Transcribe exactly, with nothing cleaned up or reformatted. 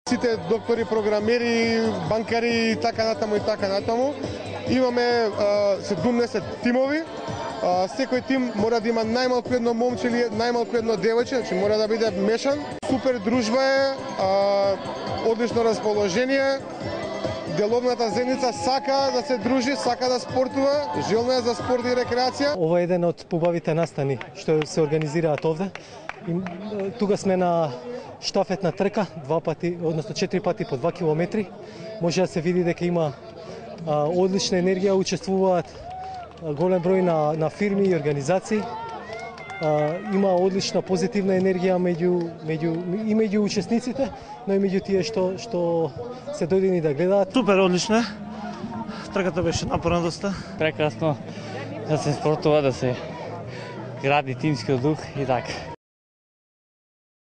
Сите доктори, програмери, банкари и така натаму и така натаму. Имаме седумдесет тимови. Секој тим мора да има најмалку едно момче или најмалку едно девојче, значи мора да биде мешан. Супер дружба е, одлично расположение. Деловната заедница сака да се дружи, сака да спортува, желна е за спорт и рекреација. Ова е еден од побавите настани што се организираат овде. И, тука сме на штафетна трка, два пати, односно четири пати по два километри. Може да се види дека има а, одлична енергија, учествуваат а, голем број на, на фирми и организации. А, има одлична позитивна енергија меѓу, меѓу, и меѓу учесниците, но и меѓу тие што, што се дојдени да гледаат. Супер, одлично. Трката беше напорна доста. Прекрасно да се спортува, да се гради тимскиот дух и така.